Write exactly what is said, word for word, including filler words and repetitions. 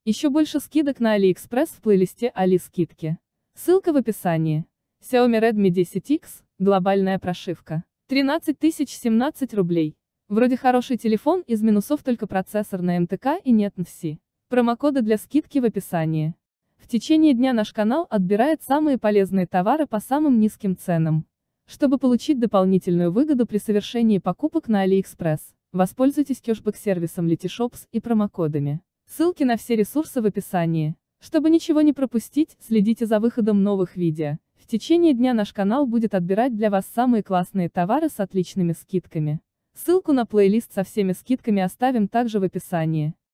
Еще больше скидок на AliExpress в плейлисте Али скидки. Ссылка в описании. Xiaomi Redmi десять икс, глобальная прошивка. тринадцать тысяч семнадцать рублей. Вроде хороший телефон, из минусов только процессор на эм тэ ка и нет эн эф си. Промокоды для скидки в описании. В течение дня наш канал отбирает самые полезные товары по самым низким ценам. Чтобы получить дополнительную выгоду при совершении покупок на AliExpress, воспользуйтесь кэшбэк-сервисом Letyshops и промокодами. Ссылки на все ресурсы в описании. Чтобы ничего не пропустить, следите за выходом новых видео. В течение дня наш канал будет отбирать для вас самые классные товары с отличными скидками. Ссылку на плейлист со всеми скидками оставим также в описании.